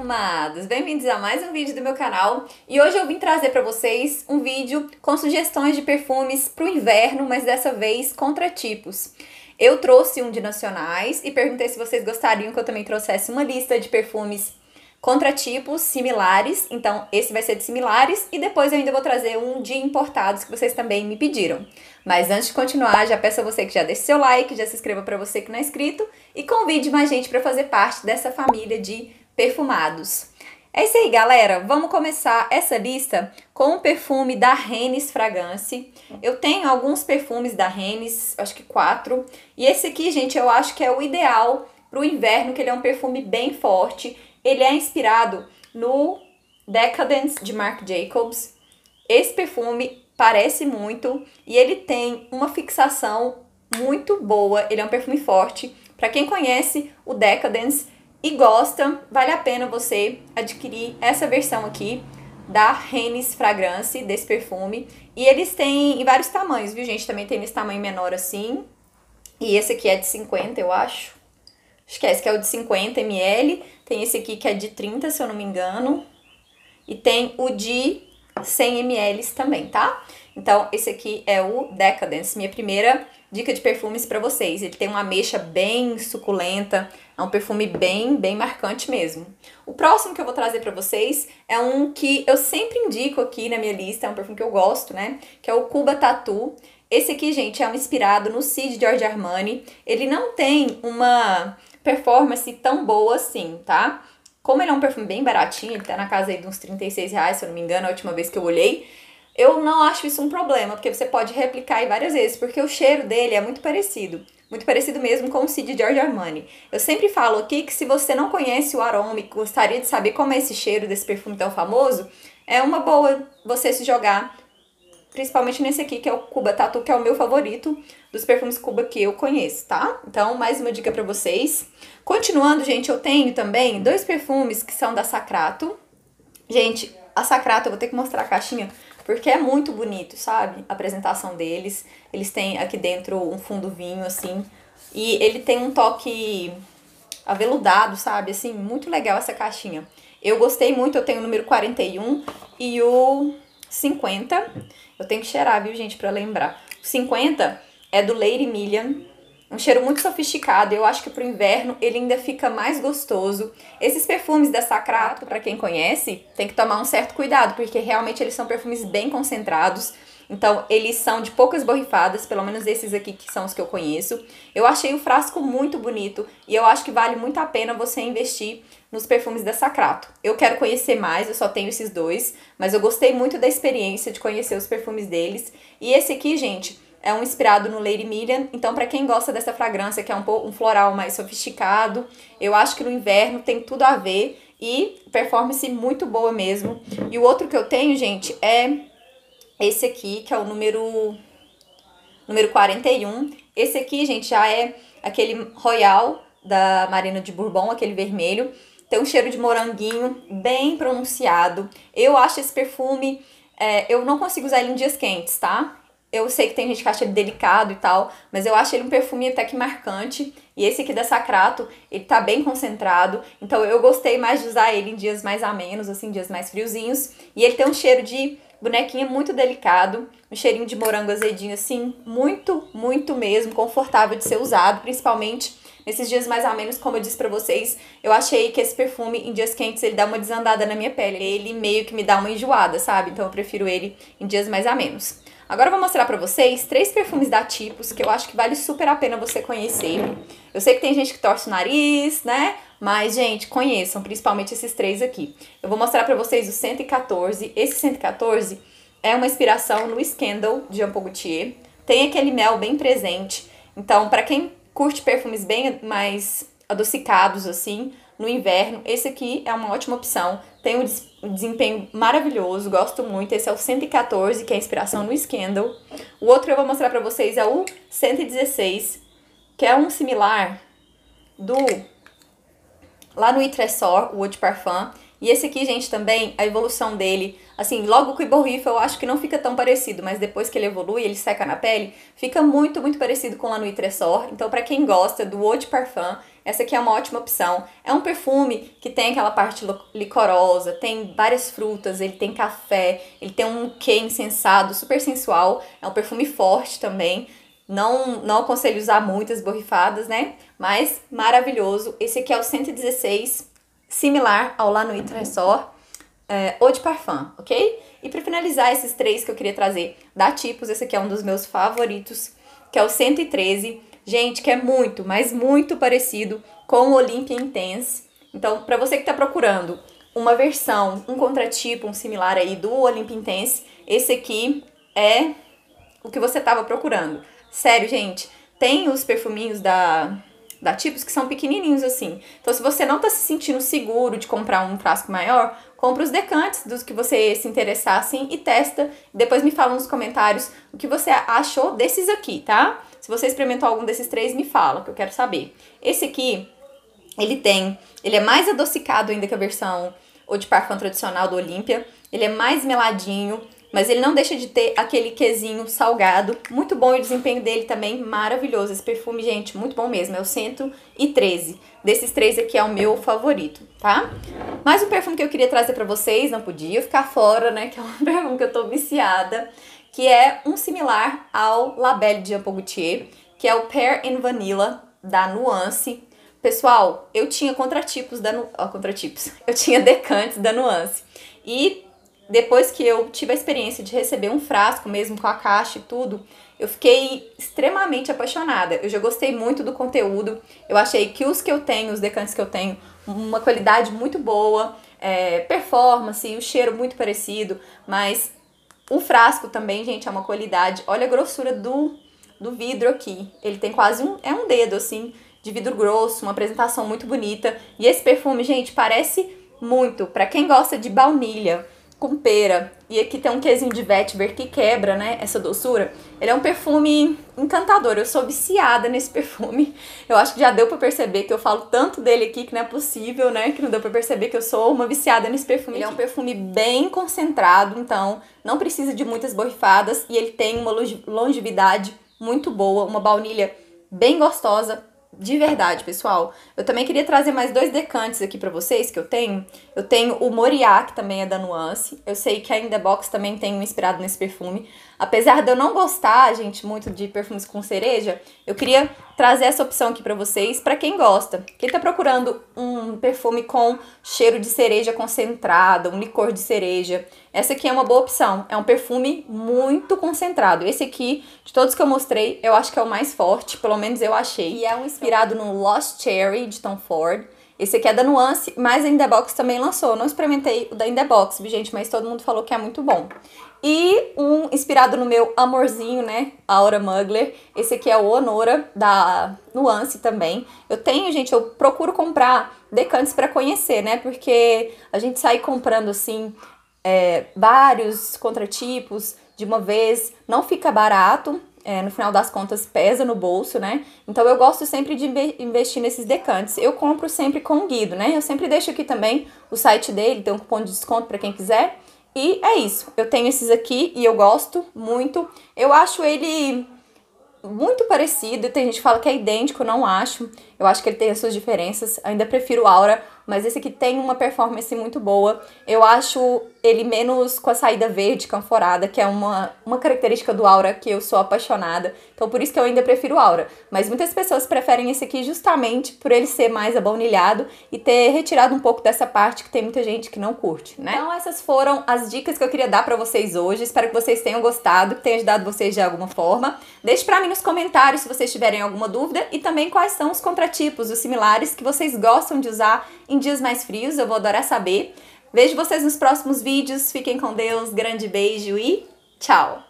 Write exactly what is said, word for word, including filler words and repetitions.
perfumados! Bem-vindos a mais um vídeo do meu canal e hoje eu vim trazer para vocês um vídeo com sugestões de perfumes para o inverno, mas dessa vez contra tipos. Eu trouxe um de nacionais e perguntei se vocês gostariam que eu também trouxesse uma lista de perfumes contra tipos similares, então esse vai ser de similares e depois eu ainda vou trazer um de importados que vocês também me pediram. Mas antes de continuar, já peço a você que já deixe seu like, já se inscreva para você que não é inscrito e convide mais gente para fazer parte dessa família de perfumados. É isso aí, galera, vamos começar essa lista com o perfume da Rennes Fragrance. Eu tenho alguns perfumes da Rennes, acho que quatro, e esse aqui, gente, eu acho que é o ideal para o inverno, que ele é um perfume bem forte. Ele é inspirado no Decadence de Marc Jacobs. Esse perfume parece muito e ele tem uma fixação muito boa. Ele é um perfume forte. Para quem conhece o Decadence e gosta, vale a pena você adquirir essa versão aqui da Rennes Fragrance, desse perfume. E eles têm em vários tamanhos, viu, gente? Também tem nesse tamanho menor assim. E esse aqui é de cinquenta, eu acho. Acho que é esse que é o de cinquenta mililitros. Tem esse aqui que é de trinta, se eu não me engano. E tem o de cem mililitros também, tá? Então, esse aqui é o Decadence, minha primeira dica de perfumes pra vocês. Ele tem uma ameixa bem suculenta, é um perfume bem, bem marcante mesmo. O próximo que eu vou trazer pra vocês é um que eu sempre indico aqui na minha lista, é um perfume que eu gosto, né? Que é o Cuba Tattoo. Esse aqui, gente, é um inspirado no Cid Giorgio Armani. Ele não tem uma performance tão boa assim, tá? Como ele é um perfume bem baratinho, ele tá na casa aí de uns trinta e seis reais, se eu não me engano, a última vez que eu olhei, eu não acho isso um problema, porque você pode replicar aí várias vezes, porque o cheiro dele é muito parecido, muito parecido mesmo com o Cid Giorgio Armani. Eu sempre falo aqui que se você não conhece o aroma e gostaria de saber como é esse cheiro desse perfume tão famoso, é uma boa você se jogar, principalmente nesse aqui, que é o Cuba Tattoo, que é o meu favorito dos perfumes Cuba que eu conheço, tá? Então, mais uma dica pra vocês. Continuando, gente, eu tenho também dois perfumes que são da Sacrato. Gente, a Sacrato, eu vou ter que mostrar a caixinha, porque é muito bonito, sabe? A apresentação deles. Eles têm aqui dentro um fundo vinho, assim, e ele tem um toque aveludado, sabe? Assim, muito legal essa caixinha. Eu gostei muito, eu tenho o número quarenta e um e o cinquenta. Eu tenho que cheirar, viu, gente, pra lembrar. O cinquenta é do Lady Million. Um cheiro muito sofisticado. Eu acho que pro inverno ele ainda fica mais gostoso. Esses perfumes da Sacrato, pra quem conhece, tem que tomar um certo cuidado, porque realmente eles são perfumes bem concentrados. Então, eles são de poucas borrifadas, pelo menos esses aqui que são os que eu conheço. Eu achei o frasco muito bonito e eu acho que vale muito a pena você investir nos perfumes da Sacrato. Eu quero conhecer mais, eu só tenho esses dois, mas eu gostei muito da experiência de conhecer os perfumes deles. E esse aqui, gente, é um inspirado no Lady Million, então pra quem gosta dessa fragrância, que é um, pouco, um floral mais sofisticado, eu acho que no inverno tem tudo a ver e performance muito boa mesmo. E o outro que eu tenho, gente, é esse aqui, que é o número, número quarenta e um. Esse aqui, gente, já é aquele Royal da Marina de Bourbon, aquele vermelho. Tem um cheiro de moranguinho bem pronunciado. Eu acho esse perfume, é, eu não consigo usar ele em dias quentes, tá? Eu sei que tem gente que acha ele delicado e tal, mas eu acho ele um perfume até que marcante. E esse aqui da Sacrato, ele tá bem concentrado. Então eu gostei mais de usar ele em dias mais amenos, assim, dias mais friozinhos. E ele tem um cheiro de bonequinha muito delicado, um cheirinho de morango azedinho, assim, muito, muito mesmo, confortável de ser usado, principalmente nesses dias mais amenos, como eu disse pra vocês. Eu achei que esse perfume, em dias quentes, ele dá uma desandada na minha pele. Ele meio que me dá uma enjoada, sabe? Então eu prefiro ele em dias mais amenos. Agora eu vou mostrar pra vocês três perfumes da Tipos, que eu acho que vale super a pena você conhecer. Eu sei que tem gente que torce o nariz, né? Mas, gente, conheçam, principalmente esses três aqui. Eu vou mostrar pra vocês o cento e quatorze. Esse cento e quatorze é uma inspiração no Scandal, de Jean Paul Gaultier. Tem aquele mel bem presente. Então, pra quem curte perfumes bem mais adocicados, assim, no inverno, esse aqui é uma ótima opção. Tem um, des um desempenho maravilhoso, gosto muito. Esse é o cento e quatorze, que é a inspiração no Scandal. O outro que eu vou mostrar pra vocês é o cento e dezesseis, que é um similar do... lá no Yves Saint Laurent, o Eau de Parfum. E esse aqui, gente, também, a evolução dele, assim, logo com o Iborrifa eu acho que não fica tão parecido, mas depois que ele evolui, ele seca na pele, fica muito, muito parecido com o La Nuit Tresor. Então, pra quem gosta do Eau de Parfum, essa aqui é uma ótima opção. É um perfume que tem aquela parte licorosa, tem várias frutas, ele tem café, ele tem um quê insensado, super sensual. É um perfume forte também. Não, não aconselho usar muitas borrifadas, né? Mas maravilhoso. Esse aqui é o cento e dezesseis, similar ao La Nuit Tresor, é, Eau de Parfum, ok? E pra finalizar esses três que eu queria trazer da Tipos, esse aqui é um dos meus favoritos, que é o cento e treze. Gente, que é muito, mas muito parecido com o Olympia Intense. Então, pra você que tá procurando uma versão, um contratipo, um similar aí do Olympia Intense, esse aqui é o que você tava procurando. Sério, gente, tem os perfuminhos da, da Tipos que são pequenininhos assim. Então, se você não tá se sentindo seguro de comprar um frasco maior, compra os decantes dos que você se interessar assim e testa. Depois me fala nos comentários o que você achou desses aqui, tá? Se você experimentou algum desses três, me fala, que eu quero saber. Esse aqui, ele tem, ele é mais adocicado ainda que a versão Eau de Parfum tradicional do Olympia. Ele é mais meladinho, mas ele não deixa de ter aquele quezinho salgado. Muito bom, e o desempenho dele também maravilhoso. Esse perfume, gente, muito bom mesmo. É o cento e treze. Desses três aqui é o meu favorito, tá? Mais um perfume que eu queria trazer pra vocês, não podia ficar fora, né? Que é um perfume que eu tô viciada, que é um similar ao La Belle de Jean Paul Gaultier, que é o Pear and Vanilla da Nuance. Pessoal, eu tinha contratipos da Nu... oh, contratipos. Eu tinha decantes da Nuance. E depois que eu tive a experiência de receber um frasco mesmo com a caixa e tudo, eu fiquei extremamente apaixonada. Eu já gostei muito do conteúdo. Eu achei que os que eu tenho, os decantes que eu tenho, uma qualidade muito boa, é, performance, o cheiro muito parecido, mas o frasco também, gente, é uma qualidade. Olha a grossura do, do vidro aqui. Ele tem quase um, é um dedo, assim, de vidro grosso, uma apresentação muito bonita. E esse perfume, gente, parece muito, pra quem gosta de baunilha com pera, e aqui tem um quezinho de vetiver que quebra, né, essa doçura. Ele é um perfume encantador, eu sou viciada nesse perfume. Eu acho que já deu pra perceber que eu falo tanto dele aqui que não é possível, né, que não deu pra perceber que eu sou uma viciada nesse perfume. Ele é um perfume bem concentrado, então não precisa de muitas borrifadas, e ele tem uma longevidade muito boa, uma baunilha bem gostosa. De verdade, pessoal. Eu também queria trazer mais dois decantes aqui pra vocês que eu tenho. Eu tenho o Moriá, que também é da Nuance. Eu sei que a In The Box também tem um inspirado nesse perfume. Apesar de eu não gostar, gente, muito de perfumes com cereja, eu queria trazer essa opção aqui pra vocês, pra quem gosta. Quem tá procurando um perfume com cheiro de cereja concentrada, um licor de cereja, essa aqui é uma boa opção. É um perfume muito concentrado. Esse aqui, de todos que eu mostrei, eu acho que é o mais forte, pelo menos eu achei. E é um inspirado no Lost Cherry, de Tom Ford. Esse aqui é da Nuance, mas a In The Box também lançou. Eu não experimentei o da In The Box, gente, mas todo mundo falou que é muito bom. E um inspirado no meu amorzinho, né, Aura Mugler. Esse aqui é o Honora, da Nuance também. Eu tenho, gente, eu procuro comprar decantes pra conhecer, né, porque a gente sai comprando, assim, é, vários contratipos de uma vez, não fica barato. É, no final das contas pesa no bolso, né? Então eu gosto sempre de investir nesses decantes. Eu compro sempre com o Guido, né? Eu sempre deixo aqui também o site dele, tem um cupom de desconto para quem quiser. E é isso. Eu tenho esses aqui e eu gosto muito. Eu acho ele muito parecido. Tem gente que fala que é idêntico, eu não acho. Eu acho que ele tem as suas diferenças. Ainda prefiro o Aura, mas esse aqui tem uma performance muito boa. Eu acho ele menos com a saída verde canforada, que é uma, uma característica do Aura que eu sou apaixonada. Então por isso que eu ainda prefiro o Aura. Mas muitas pessoas preferem esse aqui justamente por ele ser mais abaunilhado e ter retirado um pouco dessa parte que tem muita gente que não curte, né? Então essas foram as dicas que eu queria dar pra vocês hoje. Espero que vocês tenham gostado, que tenha ajudado vocês de alguma forma. Deixe pra mim nos comentários se vocês tiverem alguma dúvida e também quais são os contratipos, os similares que vocês gostam de usar em dias mais frios. Eu vou adorar saber. Vejo vocês nos próximos vídeos. Fiquem com Deus. Grande beijo e tchau!